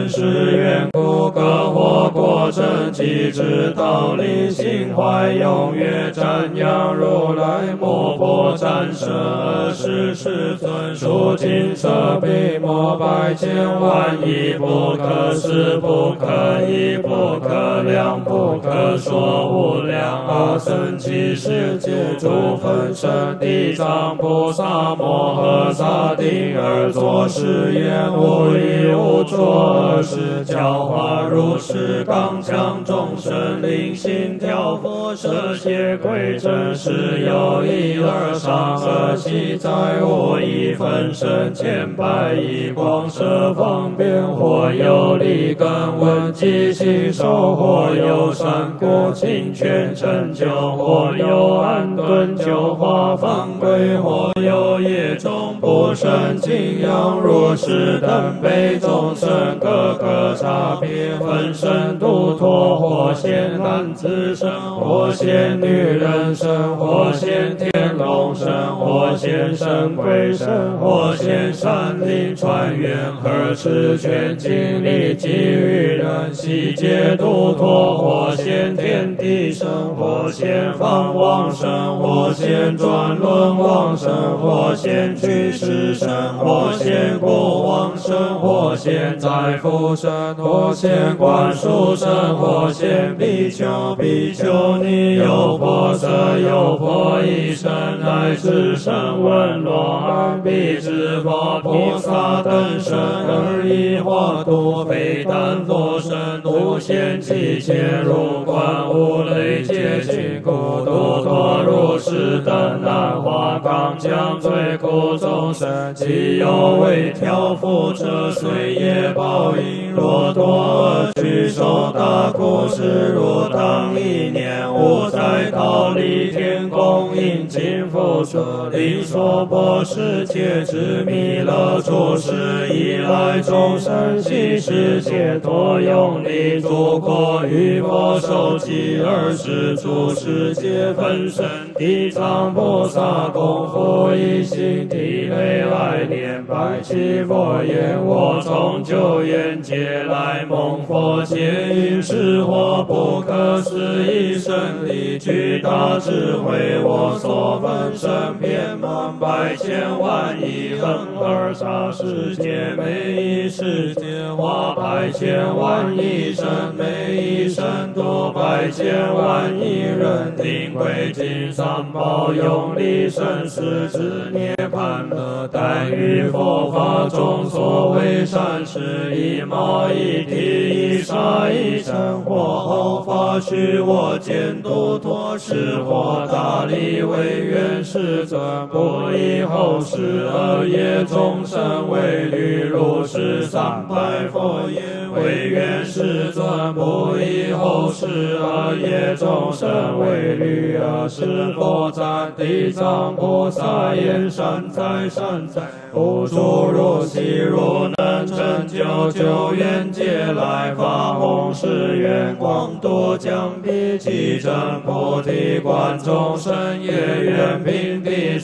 真实缘故，各获果真机之道理，心怀踊跃瞻仰如来摩诃战舍世世尊，数尽色比摩百千万亿，不可思不可议不可量不可说无量阿僧祇世界诸分身地藏菩萨摩诃萨顶而作是言：无一无作尔时，教化如是刚强众生灵心调伏舍邪鬼真实有一二三二七，在无一分身千百亿光色方便，或有利根闻机器手，或有善果清泉成就，或有安顿救化方归，或有业中不胜敬仰如是等辈众生，各个差别分身度脱，或现男子身，或现女人身，或现天龙身，或现神鬼身，或现山林川原和持全经力给予人悉皆度脱，或现天地身，或现方往生，或现转轮往生，或现去世身，或现过往生，或现在复生，或现观殊身，或现比丘比丘尼有婆舍有婆夷身，乃至声闻罗汉比支佛菩萨等身，而以化度非但作身，无限期间入观无类劫尽故度脱如是等难化刚强罪苦众生，其有为调伏者，虽业报应，若多而具受大苦事，如当一年无在桃李天供应尽复舍利娑婆世界之弥勒出世以来，众生悉世解脱用力诸过于佛受记20诸世界分身地藏菩萨共复一心体内来念白祈佛言：我从久远劫来蒙佛接引，是或不可思议神力巨大智慧，我所分身遍满百千万亿恒河沙世界，每一世界化百千万亿身，每一身度百千万亿人，定慧尽三宝用力生死之涅槃乐，但于佛法中所谓善事，一毛一滴一沙一尘，或后发须我见度脱是或大力为愿世尊，不以后世恶业众生为虑，如是300佛言：为愿世尊，不以后世恶业众生为虑。是佛赞地藏菩萨言：善哉善哉，无诸如昔如能成就久远劫来发弘誓愿，广度将彼其真菩提观众生业愿品第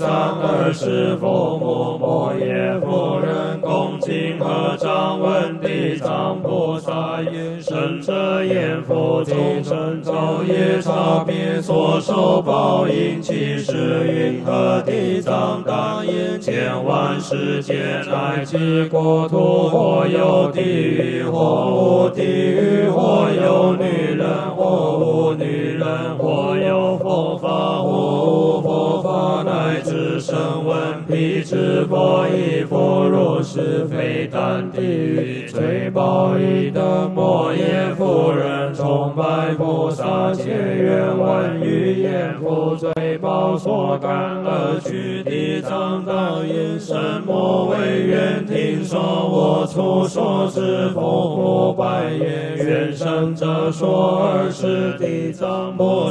320佛母摩耶夫人恭敬合掌问地藏菩萨言：圣者言佛众生造业差别所受报应，其实云何？地藏当言：千万世界乃至国土，或有地狱，或无地狱，或有女人，或无女人，或有佛法，或无佛法，乃至声闻辟支佛亦复如是。非但地狱最报应的摩耶夫人，崇拜菩萨切愿闻于言复最报所感而去。地藏当言：什么为愿？听说我初说之佛母百言，愿生者说尔时，地藏菩萨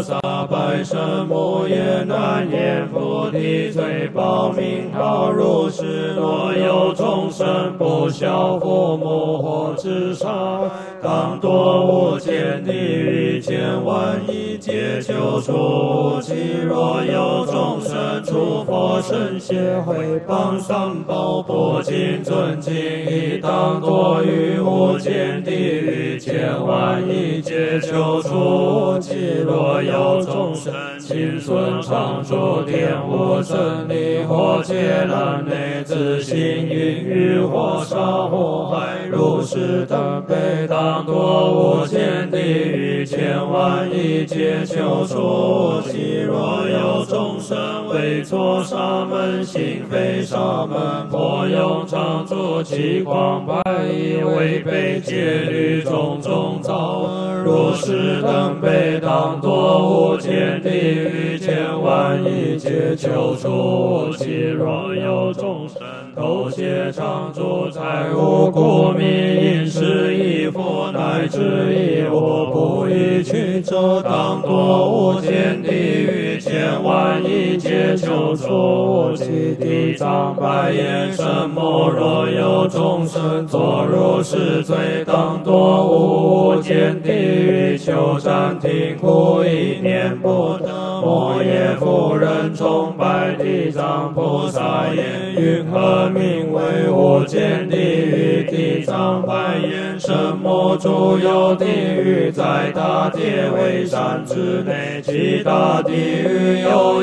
百身母也难言，菩提最报名号如是，若有众生不孝父母或自杀，当堕无间地狱千万亿劫求出无期。若有众生诸佛圣贤毁谤三宝不敬尊敬，亦当堕于无间地狱千万亿劫求出无期。若有众生亲孙常住天无真理，或劫难内自行云雨或沙或海，如是等被当堕无间地狱千万亿劫求出无期。若有众生为作沙门行非沙门，或用常住其光百亿，违背戒律种种造恶，如是等被当堕无间地狱千万亿劫求出无期。若有众生偷窃常住财物故名饮食衣服乃至衣物不宜取者，当堕无间地狱千万亿劫求出无期。地藏白言神魔，若有众生作如是罪，当堕无间地狱求暂停苦一念不得。摩耶夫人崇拜地藏菩萨言，云何名为无间地狱？地藏白言神魔，诸有地狱在大铁围山之内，其大地狱有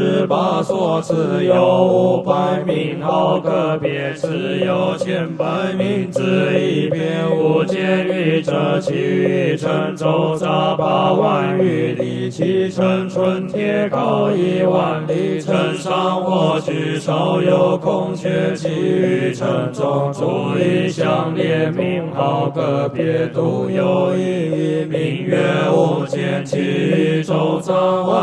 18所，此有500名号，个别此有1000名字。一遍无间狱者，其余乘周匝8万余里，其乘春铁高1万里，乘上或居少有空缺，其余乘中诸以相列名号，个别独有一名曰无间，其余周匝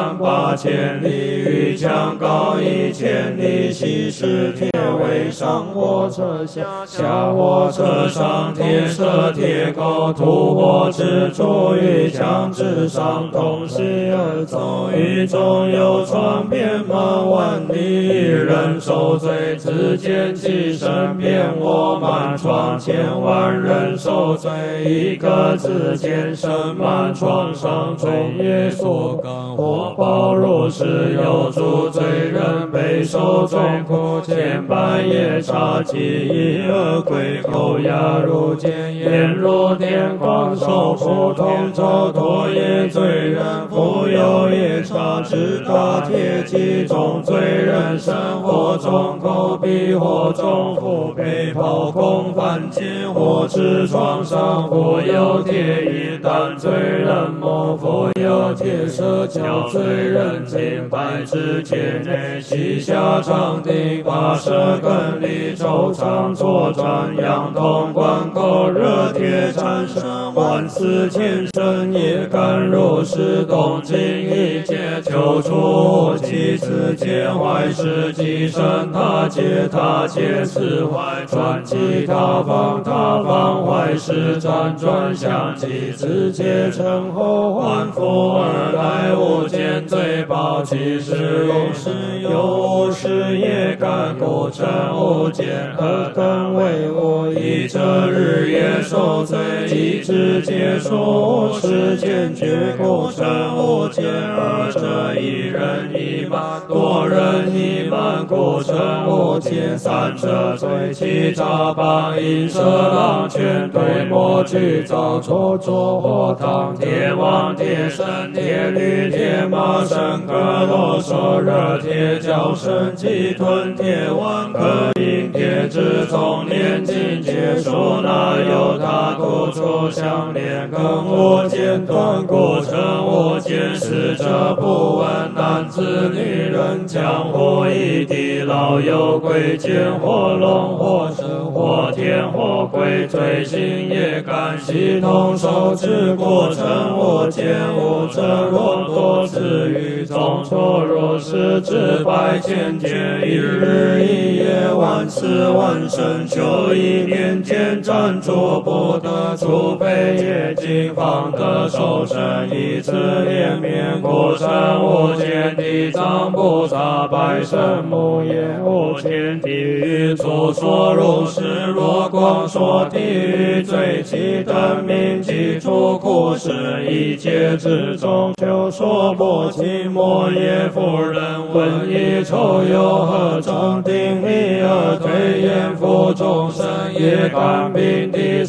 18000里，余墙高1000里，悉是铁围上火车下，下火车上铁设铁钩，吐火之处于墙之上，同时而走，狱中有床遍满万里，一人受罪，自见其身遍卧满床，1000万人受罪，一个自见身满床上，罪业所感火报如是，有诸罪人被受众苦，千百夜叉及一恶鬼，口牙如剑，眼如电光，手普通咒多业罪人，复有夜叉之大铁骑中罪人，身火中口鼻火中腹被炮空犯剑，或持床上复有铁衣弹罪人，莫复有铁蛇角罪人，金白之界内膝下长钉拔舌根里，周长左转阳通关口，热铁缠身万4千身，也敢如是动静一切求出无期。此界坏事即生他界，他界此坏转其他方，他方坏事辗转相继，此界成后还复而来，无间罪报其实如是，有事也敢故称无间，何等为无以这日夜受罪，即知解说世间觉故称无间，而这一人一满多人一满故称无间，三者罪其诈谤因舍狼犬对魔具造错作火汤铁王铁神铁驴铁马神格罗说热铁脚神鸡吞铁王可引铁之从年境界数那有他故处相连更无间断故称无间，使者不闻男子女人，将或异地老幼贵贱，或龙或神或天或鬼，罪行业感系统受之过程，或见无者若多次于中错，若是至百千劫，一日一夜，万次万生，就一念间暂着不得，除非业尽方得受生，一次连绵过程，无间地藏菩萨百圣母也，无间地狱处所如是若光说地狱罪其等名及诸苦事，一切之中求说波奇摩耶夫人闻一臭有何种定力而推言复众生业感并第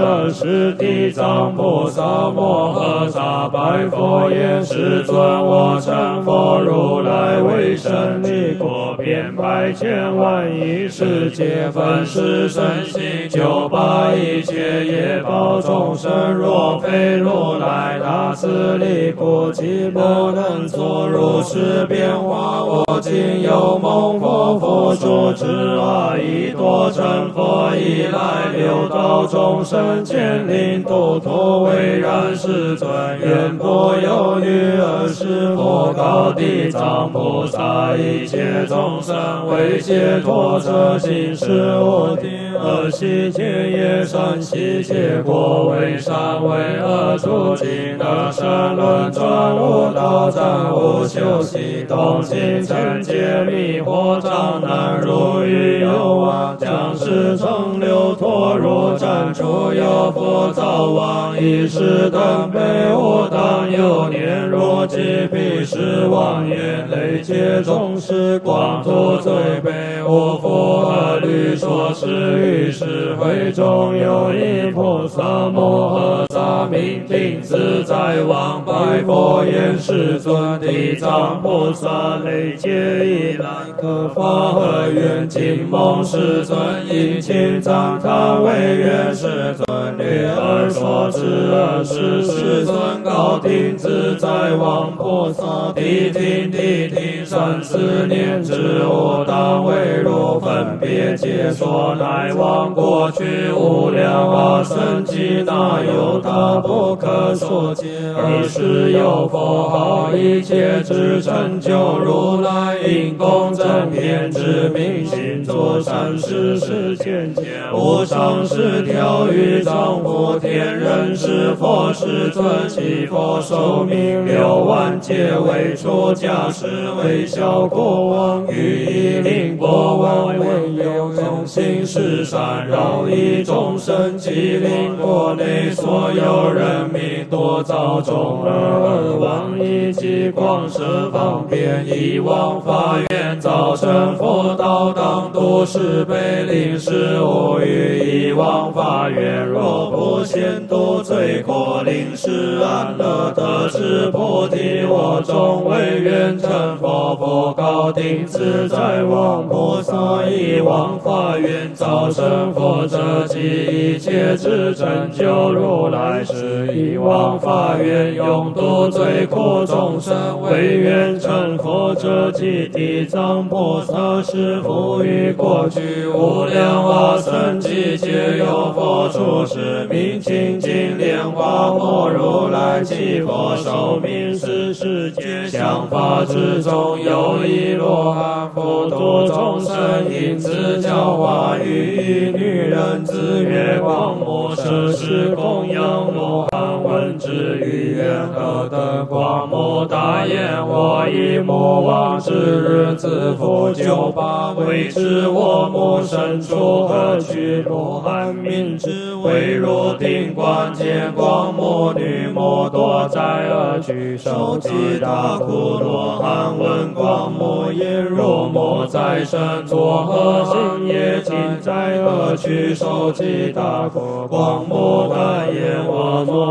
42地藏菩萨摩诃萨白佛言：世尊，我成佛如来为神力过遍百千万亿世界，分世身心，就把一切业报众生，若非如来大慈力不及，不能作如是变化。我今有蒙佛住之阿逸多成佛以来，六道众生见令度脱，唯然世尊愿不有余，尔时佛告地藏菩萨：一切众生为解脱者，今是我听而悉皆业善，悉皆果为善为恶，诸尽得生轮转无道暂无休息，动心成劫迷惑障难如鱼有网，将世成流脱如战出有福早亡，一时等悲无当有年，若即彼时妄言累劫众时光土罪悲无复何虑，说是于是会中有一菩萨摩诃萨名定自在王，白佛言：世尊，地藏菩萨累劫以来，可发何愿？今蒙世尊殷勤赞叹，唯愿世尊略而说之。尔时世尊告定自在王菩萨：谛听谛听，三四念之无当为如分别解说，乃往过去无量阿僧祇那有他不可说解。尔时有佛号一切之成就如来，因功正遍知明心作善事世间间，无上师调御丈夫天人是佛世尊，其佛寿命6万劫，为出家士为小国王，于一令国王为有用心是善饶益众生，即令国内所有人民多造众而王以及广设方便，以往法愿造成佛道，当度是悲令是无余，以往法愿若不现度罪过，令是安乐得知菩提，我终为愿成佛。佛告定自在王菩萨：以往法愿造成佛者，即一切之成就如来是以往法愿永度罪苦众生，为愿成佛者，即地藏菩萨是复于过去无量阿僧祇劫有佛出世名清净莲花莫如来，其佛寿命是世界想法之中有一罗汉，佛度众生因此教化于女人自月光目，舍是供养罗汉，闻之于愿何得光目大言：我以目王之日自负98，为知我目生出何去？罗汉名之为如定观，见光目女目多在而去，受极大苦。罗汉闻光目言：若魔在身，作何行业尽在而去，受极大苦。光目大言：我所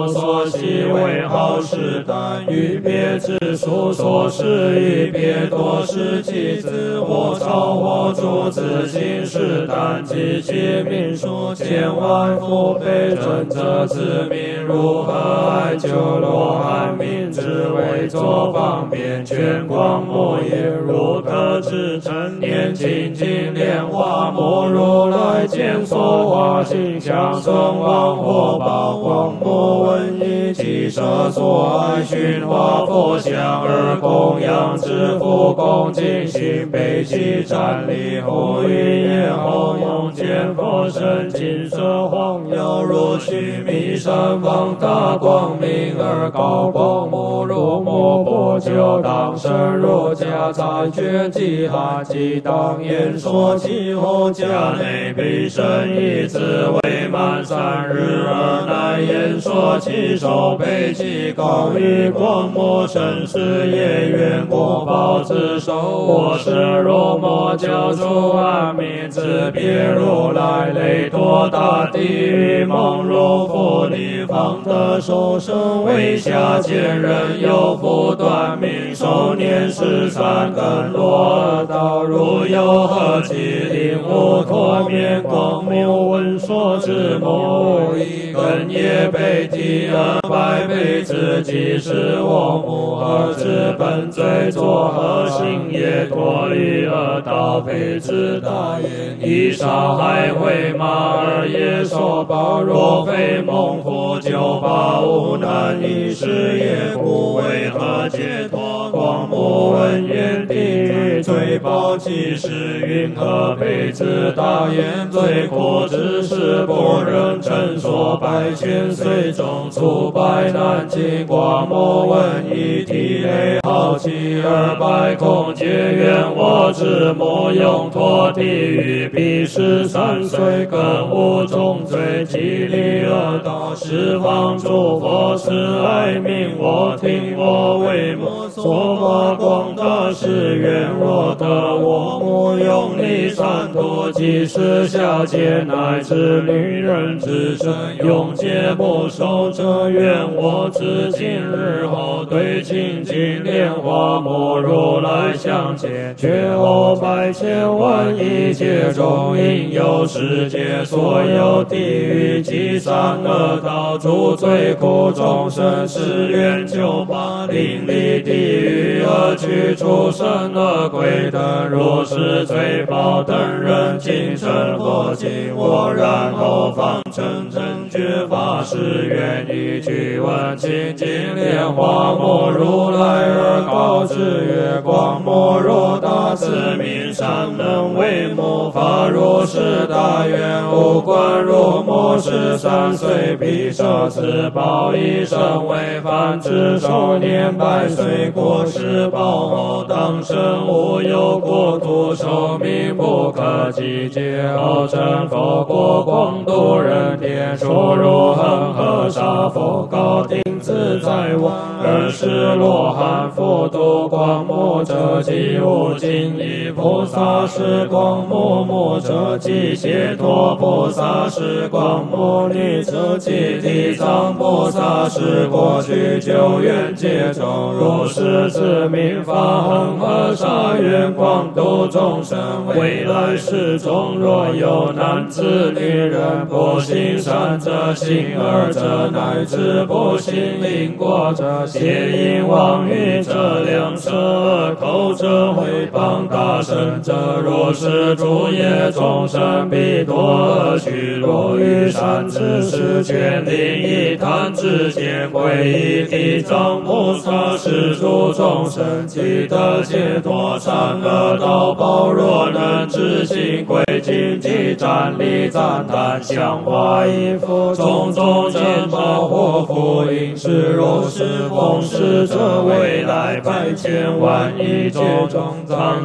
所喜为好事，但欲别之书所示亦别多是其子或超或主子行事，但及其民数千万父辈准则子民如何爱救罗汉民之为作方便全光目也如得知成年清净莲花目如来见所化形象尊王或宝光目闻一其舍所爱寻化佛像而供养之父恭敬心悲其站立后于眼后用见佛身金色晃耀若须弥山放大光明而高光目如摩波就当身若家残缺即寒即当言说其后家内必生一子未满3日而乃言说其手背其高于光目身世业缘果报之手我是若摩教主阿弥子别如来雷多大地狱梦如佛地方的受生为下贱人有福断命寿年13根罗道如有何其令无脱面光目闻说之母一根也被提而百倍之即是我母儿之本罪作何行也脱离而道配之大言以杀害会马而也受报若非蒙福就报无难以是也故为何解脱光目闻言地狱罪报即是云何配之大言罪过之事不忍称说百千岁中出百难经光目闻一体内好奇而百空结缘我之母永脱地狱必13岁更无重罪激励而道十方诸佛慈爱命我听我为母所发光大誓愿若得我母用力善托即是下界乃至女人之身永劫不受者愿我自今日后对清净莲花目如来相见觉后百千万亿劫中应有世界所有地狱及三恶道诸罪苦众生誓愿救拔淋漓地狱而去出生恶鬼等若是罪报等人今生佛经我然后方成正觉法誓愿一句闻清净莲花目如来而告知月光目若大慈名善能为母法若是大愿无关若末13岁必舍此报一生为凡之寿年百岁过世报后当生无有国土寿命不可计劫后成佛国广度人天说如恒河沙佛高定自在王而是罗汉佛度光目者即无尽意菩萨是光目目者即解脱菩萨是光目女者即地藏菩萨是过去久远劫中如是自明法恒河沙愿广度众生未来世中若有男子女人不行善者行恶者乃至不行灵过者邪淫妄语者两舌恶口者毁谤大圣者若是诸业众生必多恶趣若于善知识权令一谈之间归依地藏菩萨是诸众生即得解脱善恶道报若能知行归经即站立赞叹香花衣服种种珍宝或福音是若是奉施者未来百千万亿劫中藏在诸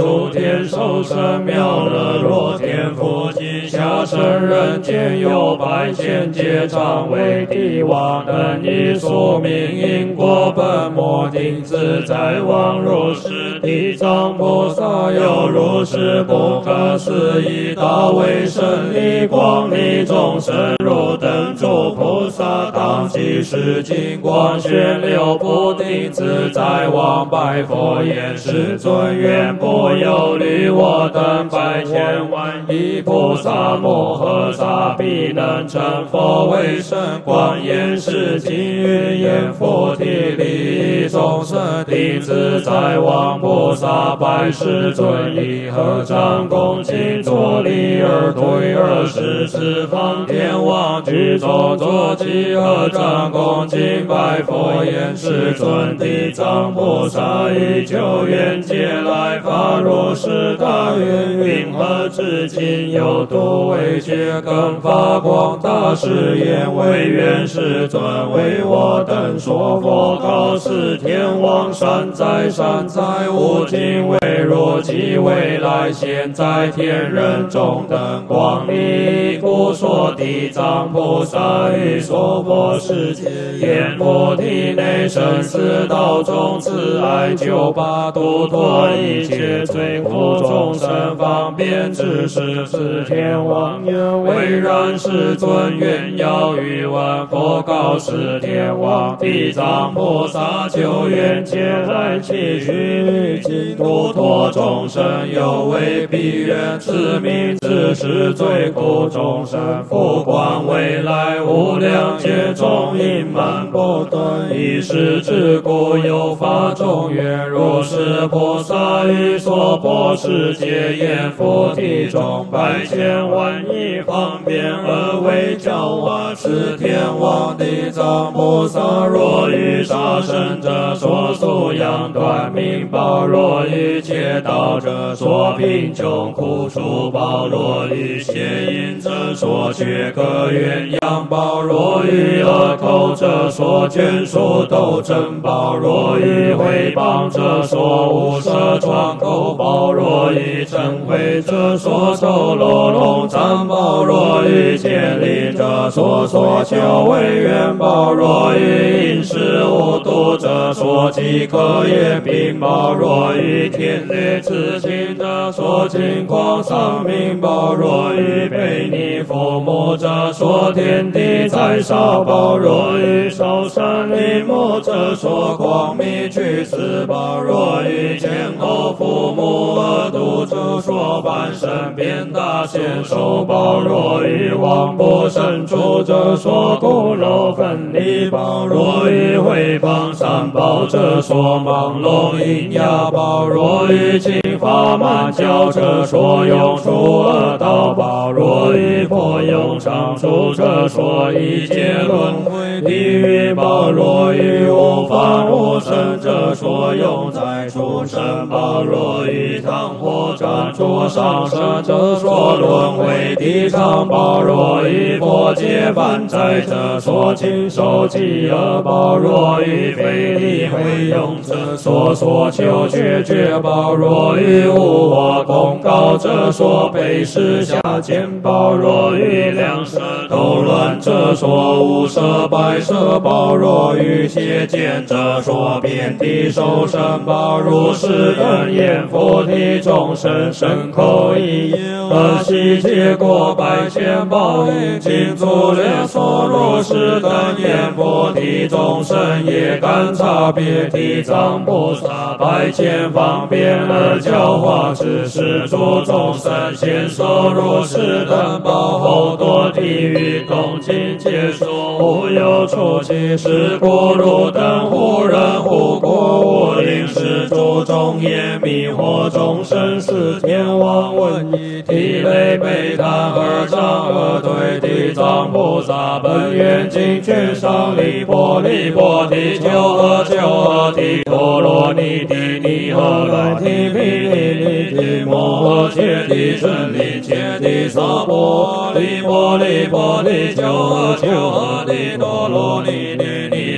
诸天受生妙乐若天父及下生人间有百千劫常为帝王等以宿命因果本末定自在王如是地藏菩萨有如是不可思议大威神力光力众生如等诸菩萨当即是金光宣流不定自在王拜佛言世尊愿不有虑我等百千万亿菩萨摩诃萨必能成佛为圣观言是今语言佛体利益众生定自在王菩萨拜世尊以合掌恭敬作礼而对而十四方天王具众作集合掌恭敬拜佛言世尊地藏菩萨以久远劫来发如是大愿云何至今有度为觉更发光大誓言为愿世尊为我等说佛告示天王善哉善哉无尽为若即未来现在天人中等光明故说地藏菩萨于娑婆世界言菩提内生死道中慈爱救拔度脱一切罪苦众生方便之事是天王愿为然世尊愿要于万佛告示天王地藏菩萨久远劫来祈许尽度脱众生有为必愿自命自是罪苦众生复观未来无量劫中隐瞒不断一时之故有法中愿如是菩萨于娑婆世界言佛体中百千万亿方便而为教化是天王地藏菩萨若于杀生者所素养断命报若于切道者所贫穷苦楚报若于邪淫者所缺各愿仰报若于恶口者所眷属斗争报若于毁谤者所无舍创口报若于嗔恚者所受罗笼占报若于建立者所求为愿报若于饮食无度者所饥渴也病报若于天烈自亲者所惊狂丧命报若于被逆父母者所天地灾烧报若于受生灵母者所光明去死报若于前后父母恶毒者所半身变大显受报若于亡不生出者所骨肉分离报若于毁谤三宝者所盲聋喑哑报若于侵法慢教者所用出恶道报若于破用常处者所一切轮回地狱报若于无法无生者所用在畜生报若于汤火战出上生者所轮回地藏报若于佛界犯灾者所亲受饥饿报若于非礼会用者所求绝报若于无我公告者所被施下见报若于两舌斗乱者所无舍百舍报若于邪见者所遍地受生报如是等言佛体众生身口意而悉皆过百千报应尽足略所如是等言佛体众生也敢差别地藏菩萨百千方便而教化之事诸众生先受如是等报后堕地狱东尽皆说无有出其是故汝等忽人忽过无令是诸众也迷惑众生是天王问以涕泪悲叹而长而对地藏菩萨本愿尽全上离波提求诃提陀罗尼帝尼诃来提毗尼提摩诃切提真理切提萨婆提求诃提陀罗尼帝尼诃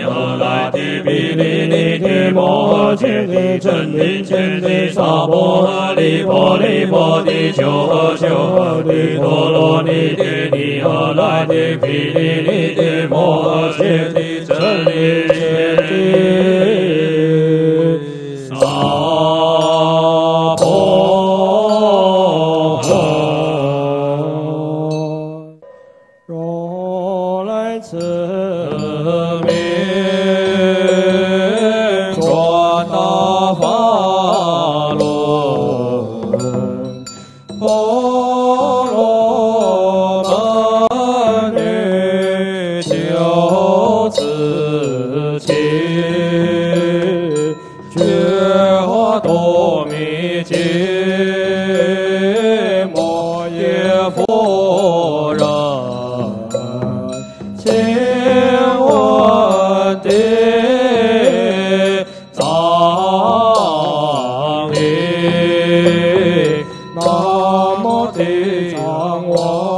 何来的毗梨尼提摩诃揭谛真灵见地萨婆诃利婆利婆地求诃求诃地陀罗尼帝尼何来的毗梨尼提摩诃揭谛真灵见地萨婆诃。如来慈名转大法轮，波罗门女救自己，觉华多密经，摩耶夫人。千万的藏经，南无地藏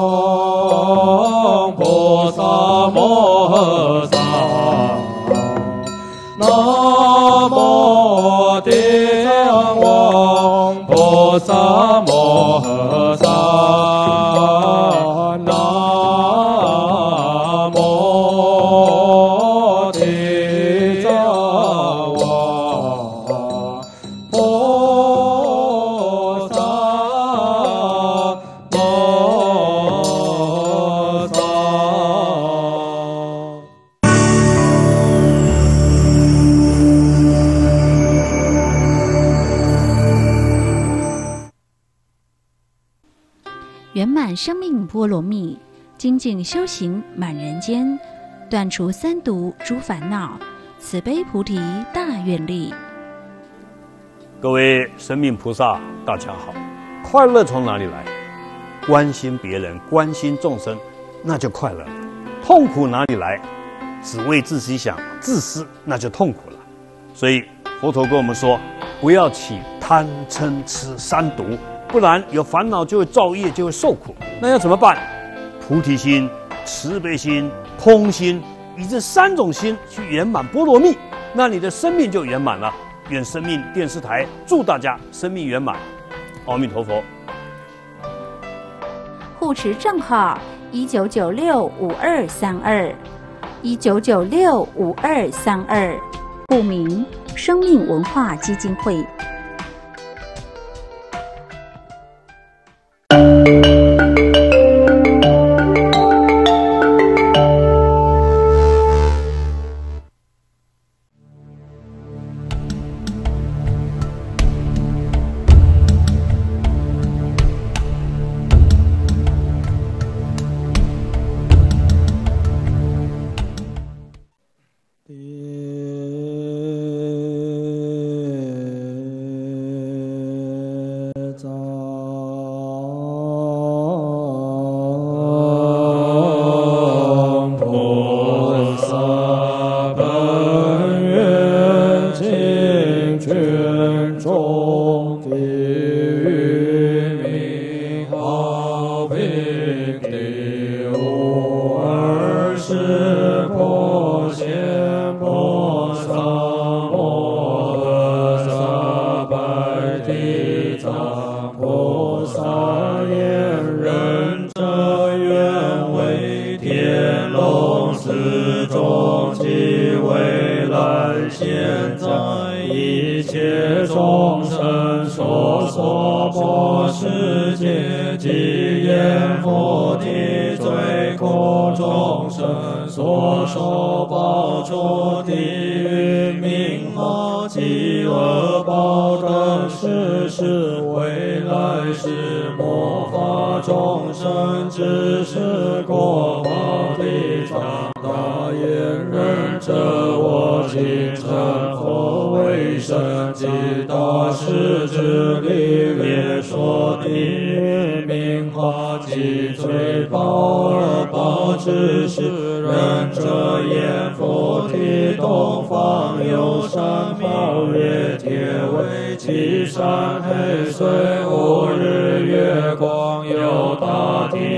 王菩萨摩诃萨，南无地藏王菩萨摩诃萨。 圆满生命波罗蜜，精进修行满人间，断除三毒诸烦恼，慈悲菩提大愿力。 各位生命菩萨，大家好。快乐从哪里来？关心别人，关心众生，那就快乐了。痛苦哪里来？只为自己想，自私，那就痛苦了。所以佛陀跟我们说，不要起贪嗔痴三毒，不然有烦恼就会造业，就会受苦。那要怎么办？菩提心、慈悲心、空心，以这三种心去圆满波罗蜜，那你的生命就圆满了。愿生命电视台祝大家生命圆满，阿弥陀佛。 护持账号19965232，19965232，户名生命文化基金会。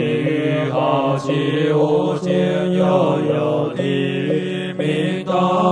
无间又有地狱，名大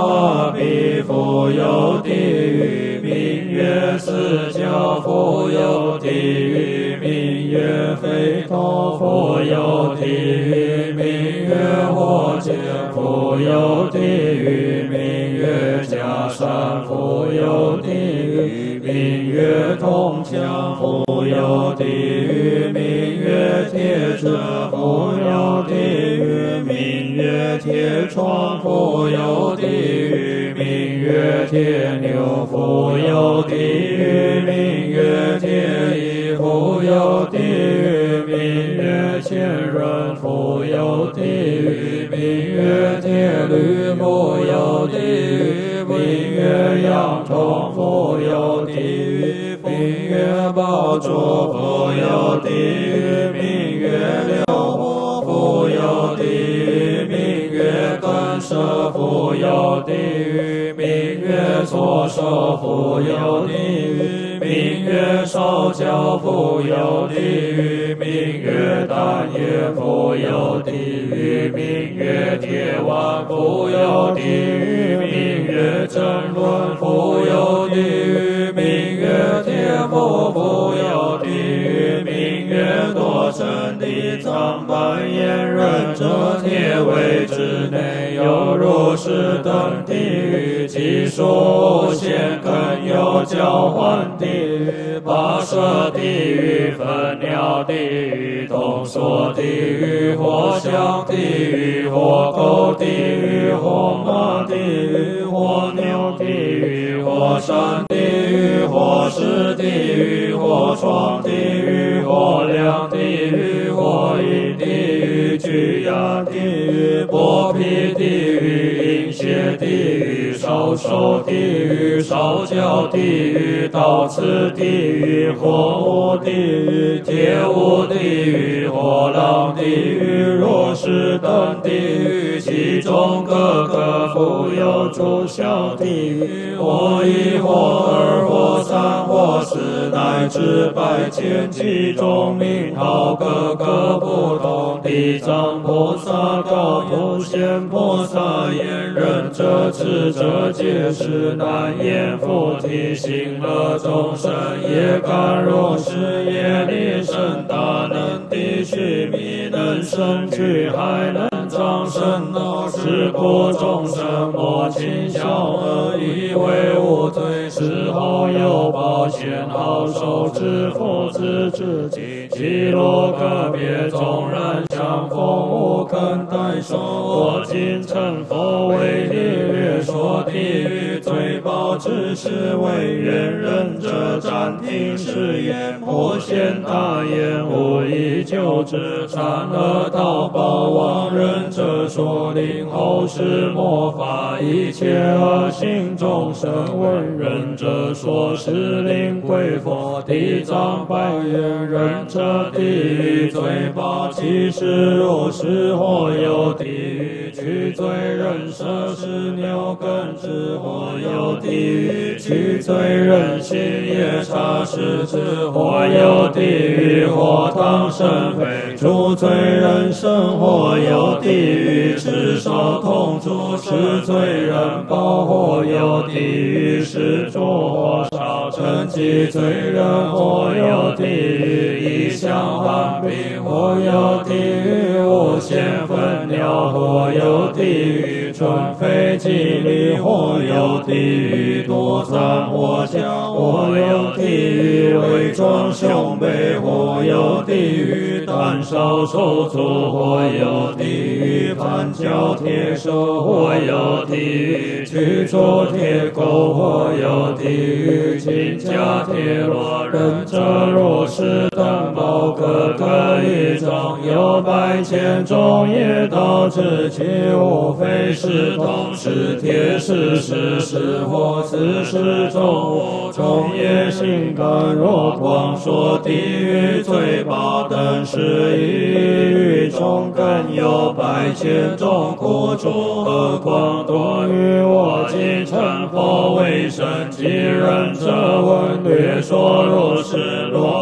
复有地狱，名曰四教；复有地狱，名曰非头；复有地狱，名曰火箭；复有地狱，名曰假山；复有地狱，名曰铜墙；复有地狱，名曰铁车；复有地狱，名曰铁窗；复有地狱，名曰铁牛；复有地狱，名曰铁衣；复有地狱，名曰千人；复有地狱，名曰铁驴；复有地狱，名曰羊虫；复有地狱，名曰宝珠；复有地狱，名曰硫火；复有地狱，名曰干涉；复有地狱，名曰左手；复有地狱，名曰手脚；复有地狱，名曰丹叶；复有地狱，名曰铁腕；复有地狱，名曰真轮；复有地狱，名曰铁腹；复有地狱，名曰多生地藏般炎忍者铁位之内有如是等地狱，其数无限，更有交换地狱、跋涉地狱、分鸟地狱、动所地狱、火象地狱、火狗地狱、火马地狱、火牛地狱、火山地狱、火石地狱、火床地狱、火梁地狱、火影地狱、巨牙地狱、剥皮地狱、阴血地狱、烧手地狱、烧焦地狱、刀刺地狱、火舞地狱、铁舞地狱、火狼地狱、如是等地狱，其中各个复有诸小地狱，或一、或二、或三、或四，乃至百千，其中名号各个不同。地藏菩萨、高普贤菩萨、言忍者、智者、解释难言菩提心乐众生，也甘如是业力甚大，能地须弥，能生去海，能藏身脑，是故众生莫轻小恶，以为无罪，事后有报，先好受之，复自至己，其罗个别纵然相逢，无肯代受。我今成佛为你略说地狱罪报之事，为愿忍者暂停誓言，破现大言，无以救之。善恶道报亡忍者说令后世末法，一切恶行众生闻忍者说是令归佛。地藏百愿忍者地狱罪报，其实如是，或有地狱取罪忍舍是牛耕之，或有地狱取罪忍心夜叉是之，或有地狱或汤生非诸罪忍生，或有地狱持手痛诸是罪忍报，或有地狱是诸火烧成其罪忍，或有地狱以相寒冰，或有地狱无限分鸟，或有地狱春非吉利，或有地狱多赞或强，或有地狱伪装兄妹，或有地狱胆少手足，或有地狱盘脚铁手，或有地狱去捉铁钩，或有地狱金甲铁罗忍者如是等报，各个一种有百千种业道之，其无非是同是铁是是是或自是众无众业性感，若光说地狱罪报等是一狱中更有百千种苦楚，何况多于我今成佛为神即忍者闻略说如是，若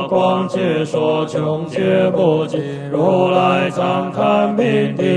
说广解说穷解不尽。如来藏堪品第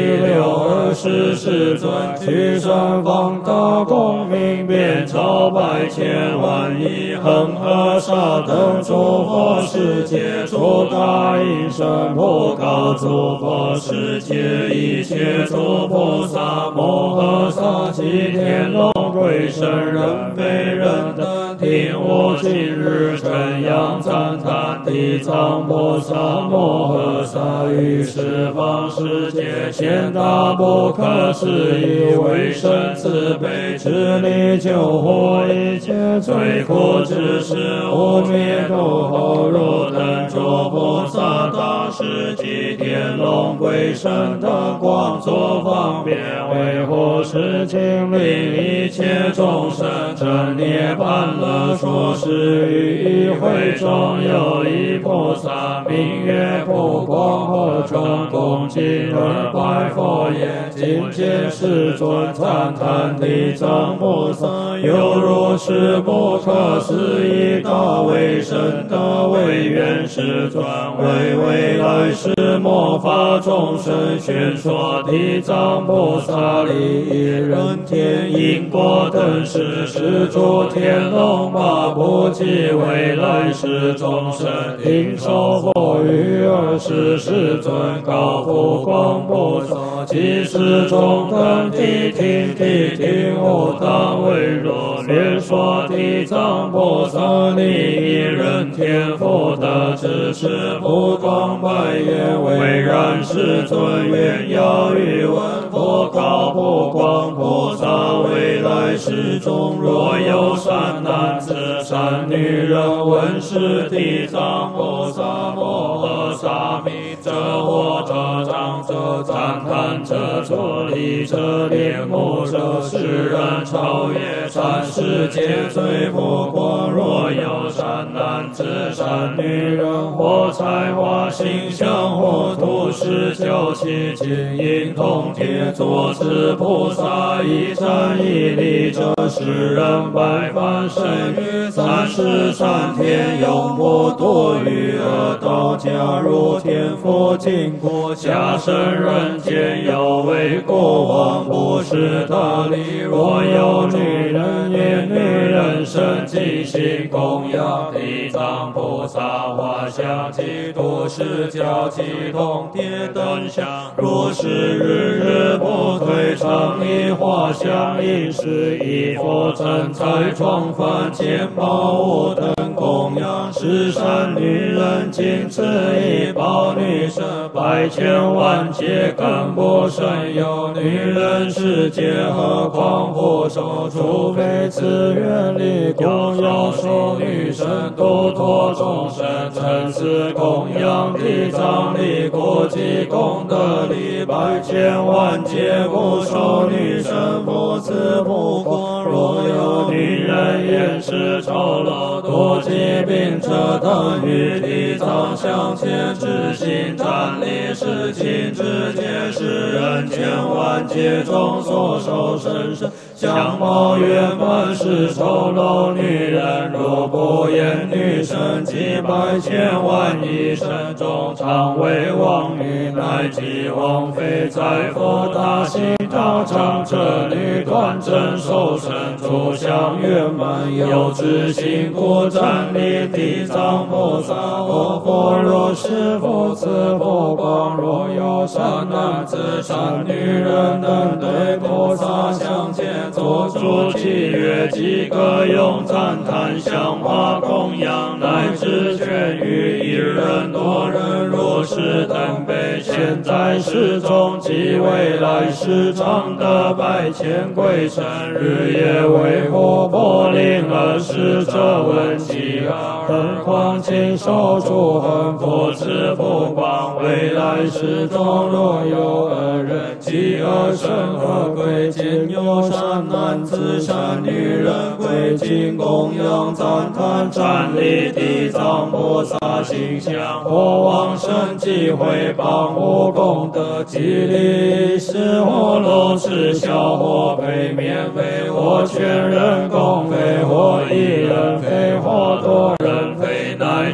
624世尊，去三方大光明遍超百千万亿恒河沙等诸佛世界，诸大应身普告诸佛世界，一切诸菩萨摩诃萨及天龙鬼神人非人等，听我今日称扬赞叹地藏菩萨摩诃萨于十方世界现大不可思议为神慈悲，智力救护一切罪苦之事，无灭度后如等诸菩萨大士及天龙鬼神的光作方便，维护世情令一切众生成涅槃乐。说是于一会中有一菩萨名曰普光和众恭敬而拜佛言：今见世尊赞叹地藏菩萨，犹如是不可思议大威神的威愿世尊，为未来世末法众生宣说地藏菩萨利益人天因果等事，是诸天龙八部及未来世众生听受佛语20世尊高普光菩萨，即世众等谛听无当为若略说地藏菩萨利益人天福德支持普光百言，为然世尊愿要欲闻佛告普光菩萨，未来世中若有善男子善女人闻是地藏菩萨摩诃萨名者，或者长者赞叹者作礼者恋慕者，世人超越三世界最普光。若有善男子善女人，或才华形象，或土石九气金银铜铁作持菩萨一赞一礼者，世人百般身语三世三天永不堕于恶道。假如天佛经过下生人间，有为国王不识他理。若有女人言女人身即行供养地藏菩萨画像及土石交及铜铁等像，若是日日不退常以画像饮食以佛珍财装饭钱宝物等供养，是善女人仅此一报，女生百千万劫更不胜有。女人世界何况不受，除非自愿力供养受女生度脱众生，曾此供养地藏力国际功德力，百千万劫不受女生不自不光。若有女人言是丑陋多疾病者等，于地藏向前之心站立是亲之界，是人千万劫中所受生身相貌圆满是丑陋女人。若不言女生几百千万亿生中常为王女，乃即王妃在佛大行道场，这女端正受生诸相圆满，有知心故站立地藏菩萨。我佛若是复次普光，若有善男子善女人等对菩萨向前作出契约，即可用赞叹香花供养，乃至劝喻一人多人。若是等辈现在世中及未来世常得百千鬼神，日夜维护佛令20者闻其何况亲受诸恒佛之普光。未来世中若有恶人及恶神和贵见有善男子善女人归敬供养赞叹站立地藏菩萨形象，或往生即回谤无功德吉利是或漏是小或非免非或全人供非或一人非或多人非乃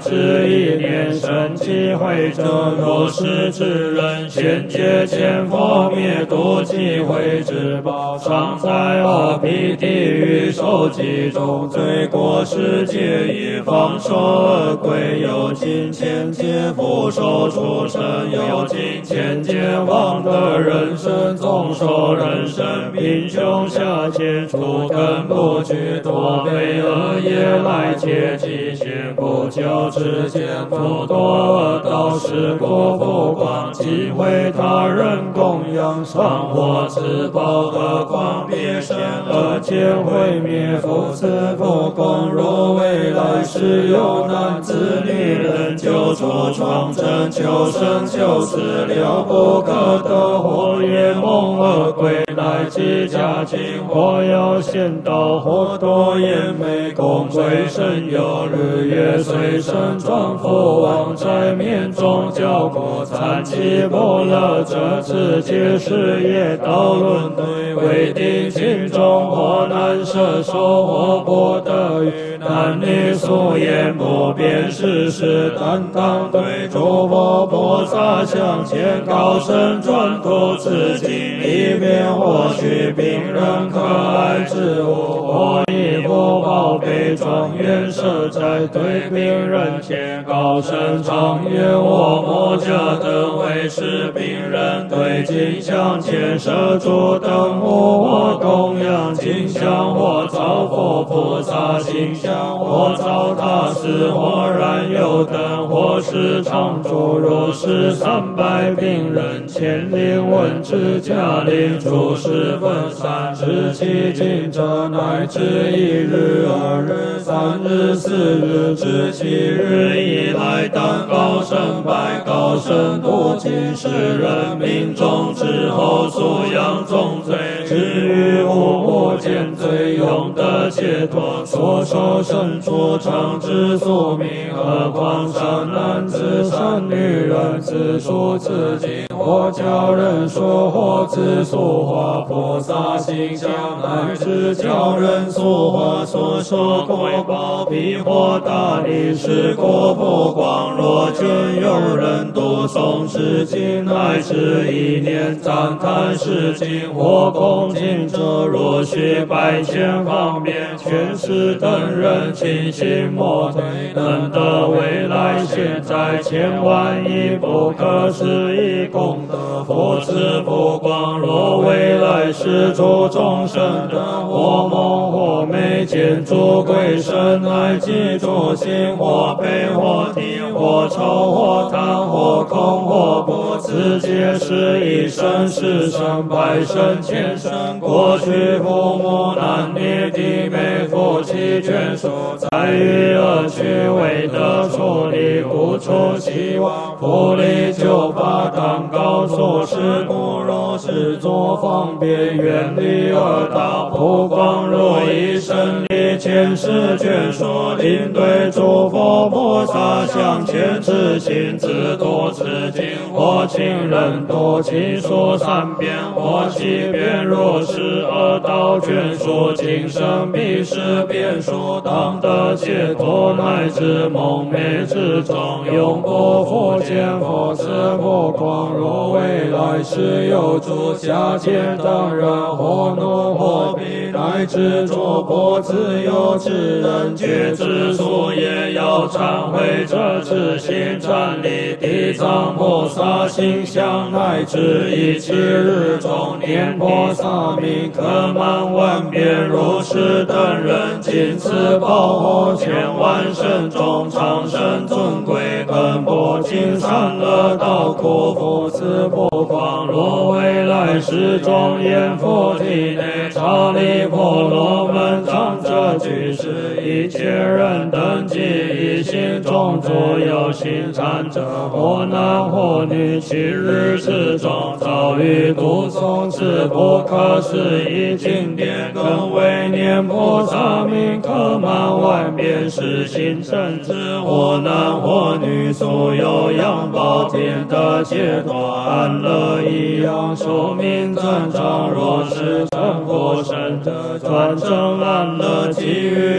至一念生机会者，若是之人，先借前佛灭度机会之宝，常在阿毗地狱受记中，罪过世界以方受恶鬼，有金钱劫福寿畜生，有金钱劫亡的人生，纵受人生贫穷下贱，除根不具多悲恶业来切记先不救之间不多恶道是过福光，即为他人供养上或自报，何况别生恶见毁灭福赐福光。若未来世有男子女人，救出创生求生求死了不可得，或夜梦恶鬼来即家境，或有仙道，或多言美供贵神有日月随身转佛王在面中教过参其波勒者，此皆是业道轮对为定心中，或难摄受或不得于男女素颜不辨世事，担当对诸佛菩萨向前高声转吐此经，以便获取病人可爱之物，或以不宝贝庄严设在对病人前高声唱曰：我摩迦等为是病人对镜向前设诸等物，或供养金香，或造佛菩萨形象，或造大师，或燃油灯，或是常住。若是300病人，千令问之加令诸事分散之其境者，乃至1日、2日、3日、4日至7日以来，但高声拜高声度尽世人民众之后素养重罪，至于无无见罪，永得解脱，所受身处常之宿命。何况善男子善女人，自述自己，或教人说，或自塑化菩萨形象，乃至教人塑化所受果报，彼或大力士过不光。若见有人读诵是经，乃至一念赞叹是经，或恭敬者，若须百千方便全是等人清心莫退，能得未来现在千万亿不可思议功德，佛慈不光。若未来世诸众生等，或梦或寐见诸鬼神，乃即诸心，或悲或啼，或愁或叹，或空或怖，此皆是一生世生百生千生过去父母男女弟妹夫妻眷属，在于恶趣味的处理，不出其妄，不离就法当告诉是故。若是作方便远离恶道，不光若以生理前世眷属，应对诸佛菩萨向前自行自度自经，或亲人多其说3遍，或7遍。若是恶道眷属，今生必是变数，当得解脱，乃至梦寐之中永不复见佛慈不光。若未来世有诸下贱等人，或怒或鄙，乃至诸不自由之人，觉知所也要忏悔者，自心忏礼地藏菩萨形象，乃至一切日中念菩萨名，可满万遍。如是等人，今此报后千万生中长生尊贵，本不尽善恶道苦福慈不光。若未来世庄严佛体内刹利婆罗门长者居士，一切人等即一心中作有行善者，或男或女，7日之中遭遇读诵此不可思议经典，更为念菩萨名，可满万遍，是心正知。或男或女，所有养报天的解脱安乐一样，寿命增长。若是成佛身者，专证安乐，给予受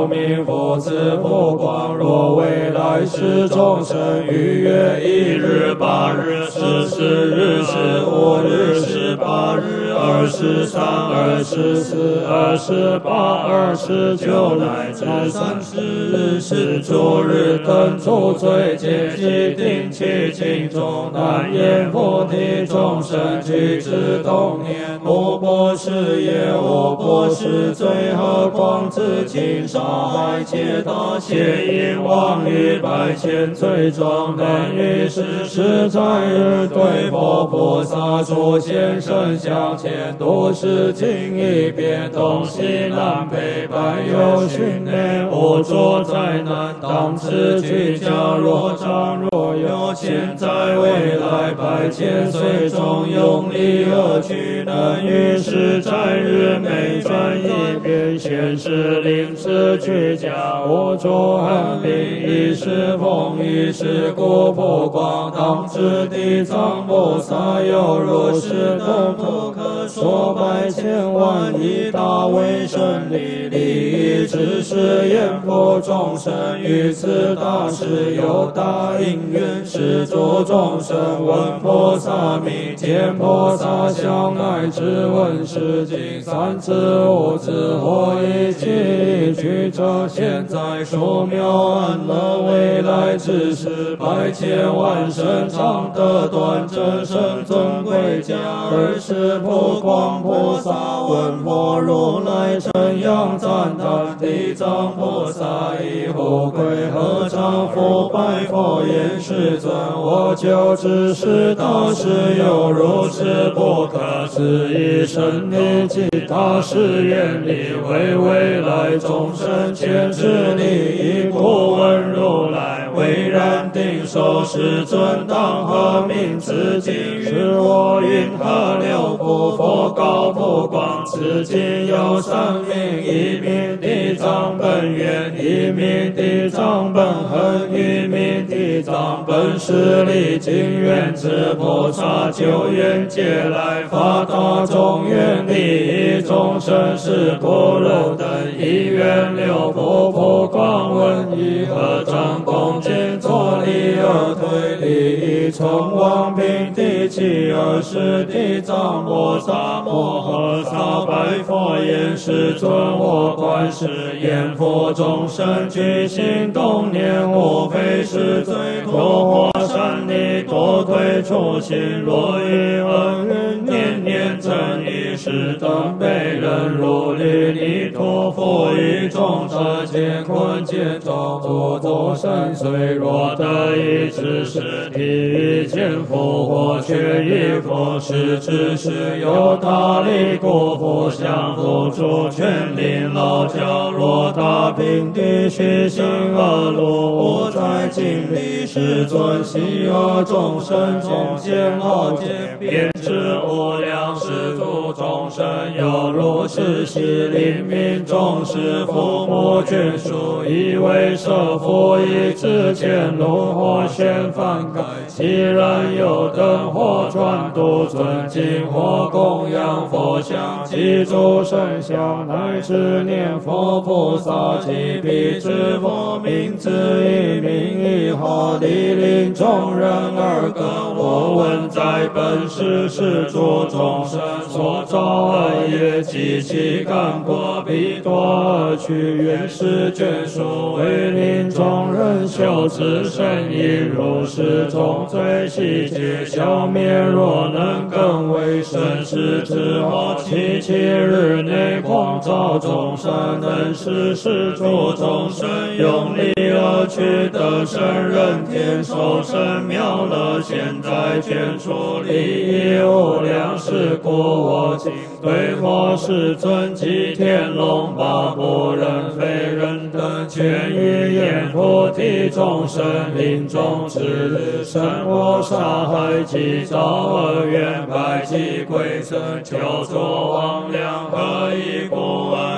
寿命，佛子佛光。若未来世众生逾越1日、8日、14日、15日、18日、23、24、28、29乃至30日是诸日等诸罪戒即定其经中难言菩提众生具之动念无波是也无波是罪何况自轻杀害皆大邪淫妄语百千罪状能于是在日对佛菩萨出现身相前都是经一遍东西南北百有训内无着灾难当此居家若长若有现在未来百千岁中用力而去能于是在日每转一遍显示令此居家无着安bình一时风一时故不光当知地藏菩萨有如是等不可说百千万亿大威神力利益之是言佛众生于此大事有大因缘是诸众生闻菩萨名见菩萨相乃至闻是经三次五次或一切具者现在说妙安乐未来之事百千万身常得端正身尊贵家而是普光菩萨闻佛如来称扬赞叹地藏菩萨以后归合掌复拜佛言世尊我就知是大事有如是不可思议神力及大誓愿力为未来众生前世利益故闻如来为然定受世尊当何名此经是我云何六部佛告普光此经有三名一名地藏本愿一名地藏本恒一名地藏本誓力经愿之菩萨救愿界来发大众愿利益众生是般若等一愿六部普光闻一合掌恭敬作礼而退利益成王平地七二十地藏菩萨摩诃萨白佛言世尊我观世言佛众生具心动念无非是罪多或善利多退初心若于恶人念念增益是等被人如履泥土赋予众者见困见重诸众生虽若得以知识地狱见佛或却于佛是知识有大力故佛降伏诸权令老教若大平地虚心恶路无在经历世尊喜恶众生众见恶见便知无量世诸众生有如是喜灵命众是父母眷属以为舍父以至见路或宣梵盖其然有灯或传度尊敬或供养佛像及诸圣像乃至念佛菩萨及彼之佛名字一名一号礼令众人而更我闻在本世是诸众生所造恶业及其干果彼多而去愿是眷属为令众人修持身因如是重罪悉皆消灭若能更为生世之后7日内广造众生能使世诸众生用力而去得生人天受生妙乐现在眷属利益无量是故我今对佛世尊及天龙八部人非人等全于言菩提众生临终之日生我杀害及造恶缘百计归僧求作王量何以故而所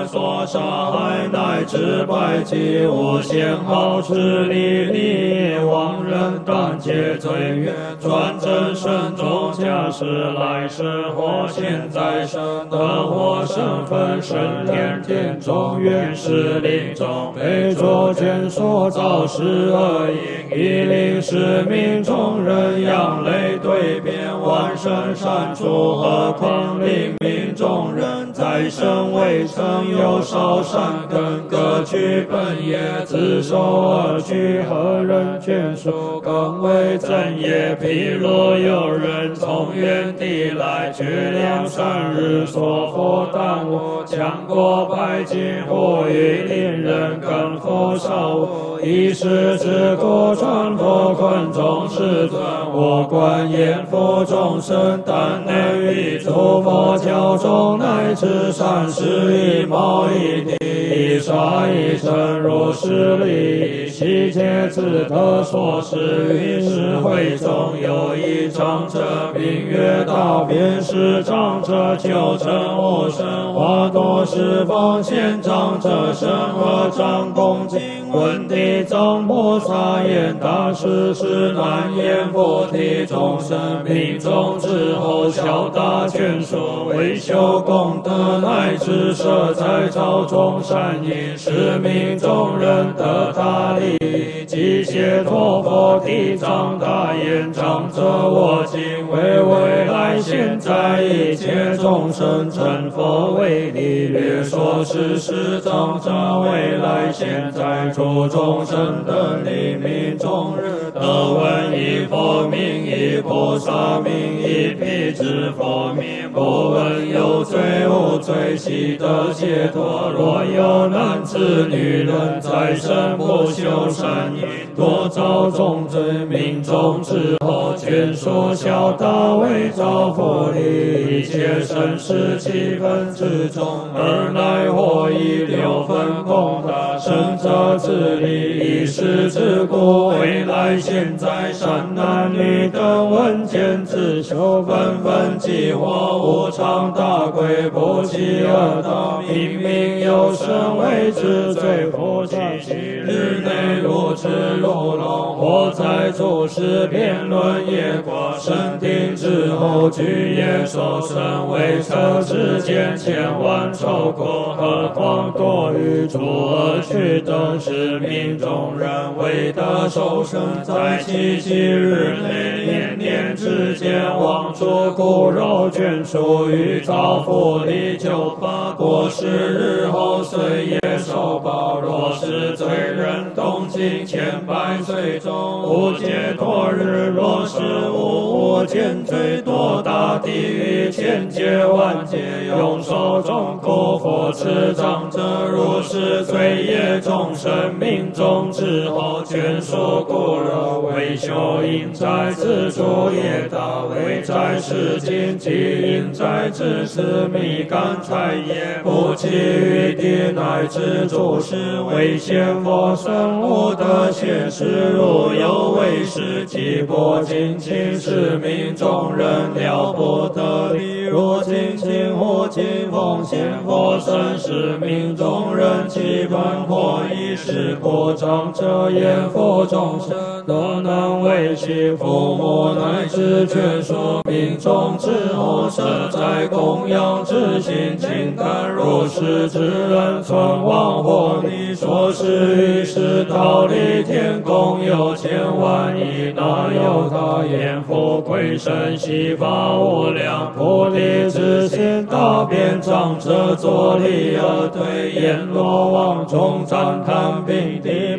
杀害乃至百计，无限好持力利亡人，但皆罪愿转正身中假使来世或现在生得或身分升天中愿是灵中被作见所造是恶因，以令使命中人扬泪对变万生善处，何况令命中人在生未曾有少善根，各取本业自受而去，何人眷属更为真业？譬若有人从远地来，去量3日所佛当我将过百金或于令人更佛少我，以是之故传佛困中世尊，我观言佛众生但能于诸佛教中乃至善事一毛一滴一沙一尘如是理，悉皆自得所施。于是会中有一长者，名曰大辩识长者，九成无生花多十方现长者，身合掌恭敬问地藏菩萨言：大师是难言菩提众生命中之后，孝大眷属为修功德，乃至舍在朝中善因，使命中人得大利益。即解脱佛地藏大言：长者，我今为未来现在一切众生成佛为例，略说此事。长者未来现在诸众生的利命中人，得闻一佛名，一菩萨名，一辟支佛名，不闻有罪无罪，悉得解脱。若有男子女人在生不修善因，多造重罪，命中之后眷属孝大为造福利，一切生世7分之中，而乃获以6分功德，生者自利。以是之故，未来现在善男女等闻见自修，纷纷激活无常大贵，不弃恶道，明明有生为之罪，不弃其日内如痴如聋，或在诸事辩论业果生定之后，具业受生为车之间千万愁苦，何况多于诸恶趣等，是命中人为得受生，在7日内年年之间，往诸苦肉眷属于造福利98过10日后，虽业受报。若是罪人动静100岁中，无解脱日；若是无间罪，多大地狱千劫万劫，永受众苦。佛持长者，如是罪业众生命中之后，眷属故肉为修因，在此处业大为在世经，即因在此时密干财业，不弃于地，乃至诸事为现佛生无得现实，如有为师即波尽情，是命中人了不得力，若尽情或尽奉献佛身，是命中人七分或一时过长者，言佛众生都能为其父母乃至眷属命中之后，舍在供养之心情感，如是之人存亡或离，说是于是道理天宫有千万亿，哪有他言富贵身悉发无量菩提之心，大辩长者作礼而对，阎罗王众赞叹，并第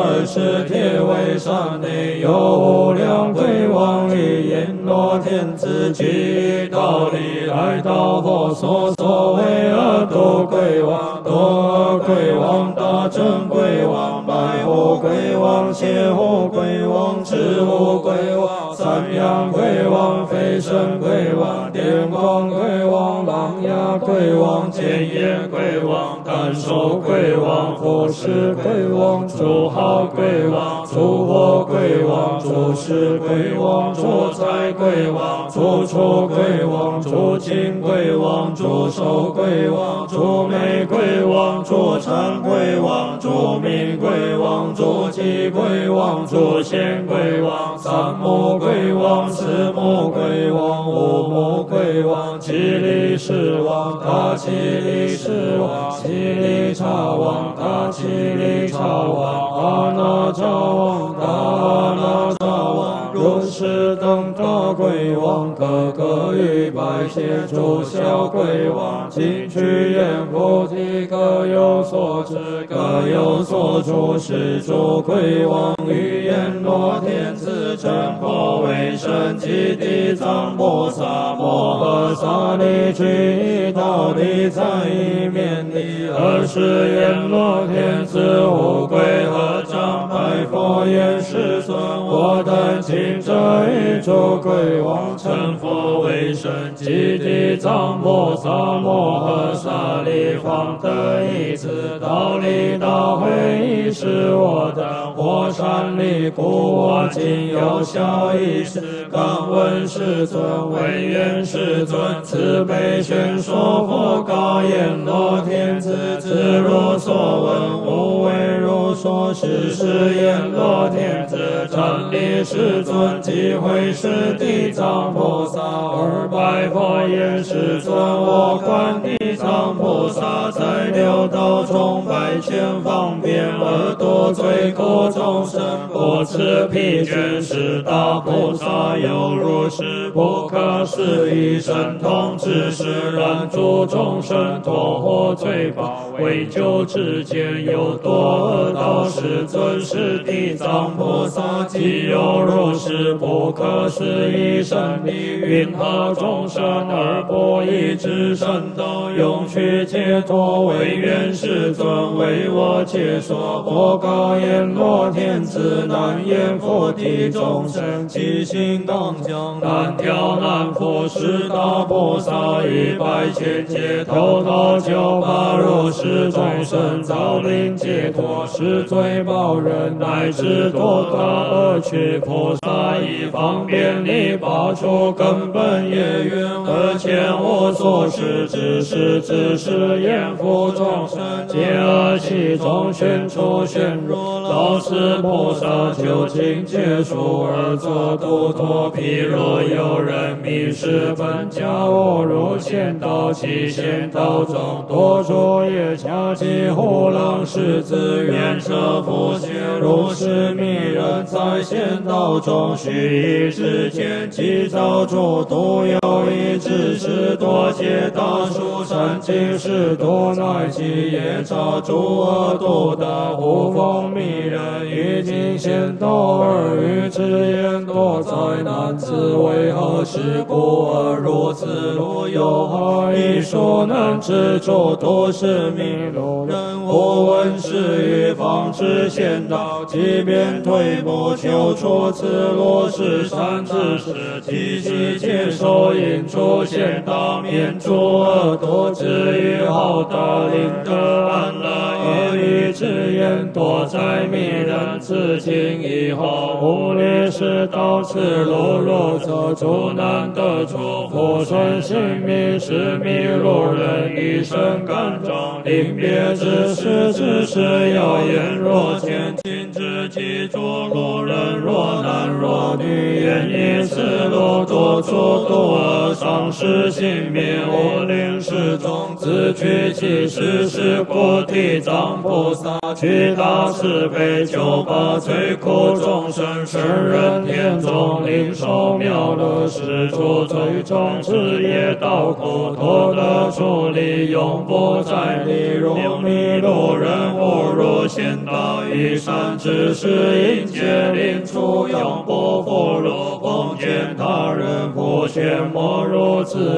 820帖为善内有无量贵王于阎罗天子，具道理来到佛所为而度贵王，多鬼王、大正鬼王、白虎鬼王、邪虎鬼王、赤虎鬼王、三阳鬼王、飞神鬼王、电光鬼王、狼牙鬼王、剑眼鬼王、单手鬼王、火石鬼王、主号鬼王、主火鬼王、主事鬼王、主财鬼王、主出鬼王、主金鬼王、主寿鬼王、主美鬼王、主产鬼王、主命鬼王、主吉鬼王、主贤鬼王、三目鬼王、四目鬼王、五目鬼王、七力士王、大七力士王、七力茶王、大七力茶王、阿那茶王、大阿那茶王、如是等大鬼王，各个与百千诸小鬼王，金曲阎浮提各有所知，各有所住，是诸鬼王与阎罗天子真佛为神及地藏菩萨摩诃萨利具道理在一面地，二是阎罗天子无鬼合掌拜佛言：世尊，我等今这一诸鬼王成佛为神及地藏菩萨摩诃萨利方得一此道理大会，已是我等火山里，故我今有小一事，敢问世尊。唯愿世尊慈悲宣说佛告阎罗天子：自如所闻，无为如说。是阎罗天子站立世尊，即会是地藏菩萨，而拜佛言：世尊，我观地藏菩萨在六道中百千方便而度罪过众生，不辞疲倦。是大菩萨有如是不可思议神通，知是然诸众生脱获罪报，为救之间有多恶道。世尊是地藏菩萨，既有如是不可思议神力，云何众生而不依之神道，永续解脱？唯愿世尊为我解说。佛告阎罗天子：难言菩提众生其心刚强，难调难伏。是大菩萨于百千劫头头救拔如是众生，早令解脱，是罪报人乃至堕他恶趣。菩萨以方便力拔除根本业缘，而前无所事，只是言复众生，皆恶气中宣出宣入。老师菩萨究竟结束而作度脱。譬若有人迷失本家，误入险道，其险道中多诸业恰及虎狼狮子猿蛇蝮蝎，如是迷人在险道中，须臾之间即遭诸毒。有一只是多劫大树山尽是毒，乃其业障诸恶毒的无风迷人，于今险道而欲之言多灾难，此为何事故而如此路？有何一说能知诸都是迷路人？我闻是于方知险道，即便退步求出此路，是善知识提起接受引出险道，免诸恶毒，至于好德令得安乐。恶语之言多灾迷人，此今以后无力是道，此路入则诸难得出。复顺性命是迷路人，一生感召临别之时，只是谣言若千金之际，诸路人若男若女，愿以此路多出毒恶，丧失性命。我令世众自取其事，是故地藏菩萨具大慈悲，救拔罪苦众生，生人天中领受妙乐，是诸罪中之业道苦，脱得出离，永不再离。如迷路人误入险道，以善知识引解令出，永不复入。奉见他人普宣莫如此也，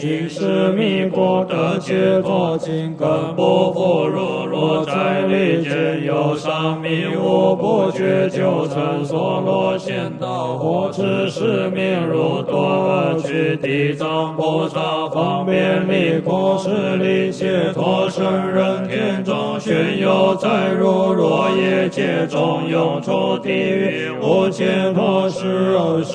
行使弥国的解脱经根不复如若在利间有上弥无不觉九层所罗现道或持是名如多而去地藏菩萨方便利国是利解脱圣人天中宣有在如若业界中永出地狱无解脱是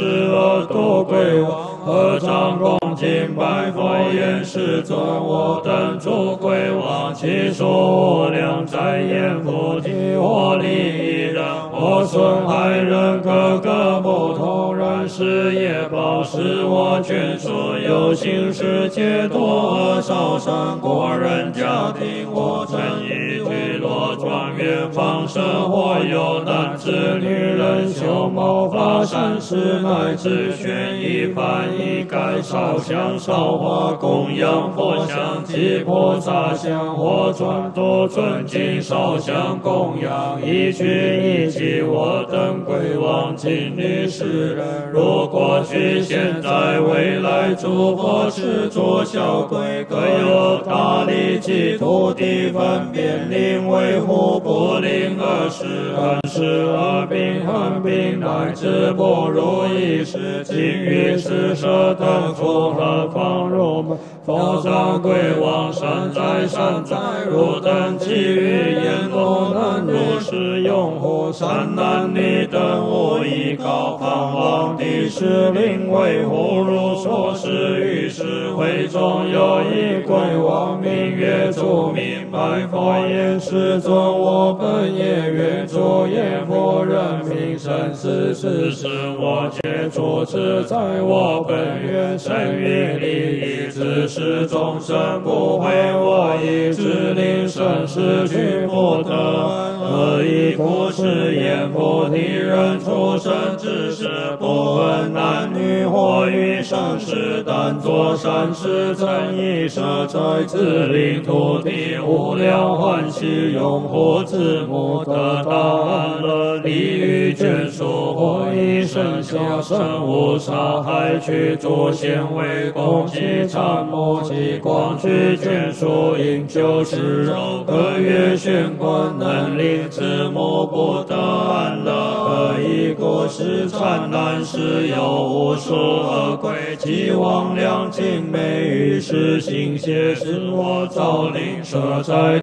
22度归往合掌恭敬拜佛言世尊我等诸归往其数无量在言菩提我利益人我损害人各个不同人是业报是我眷属有形世界多恶少善国人家庭我曾以聚落庄园放生或有男子女人修谋法善事乃至宣一翻一盖烧香烧花供养佛像及菩萨像或转度尊敬烧香供养一句一记我等归往尽力世人如过去现在未来诸佛持诸小贵各有大利及土地分别令维护不令恶事恩事恶病恨病乃至不如意事境遇施舍等处何况入门佛上归往善哉如等机遇言不能如是拥护善男女等无依高方往地是令维护如所示于是会中有一归往明月诸明白佛言世尊我本业愿诸业佛人民生死事是我皆主持在我本愿生于利益之事众生不会我意志令生死去不得何以故是言菩提人出生之时不分男女或于生死但作善事增益舍在自领土地无量欢喜拥护子母得大安乐利于眷属或以身下生无杀害去诸显为攻击参谋及光去眷属应就是肉各月玄关能令子母不得安乐何以故是灿烂是有无数恶鬼及魍魉精美于是行邪是我造令舍在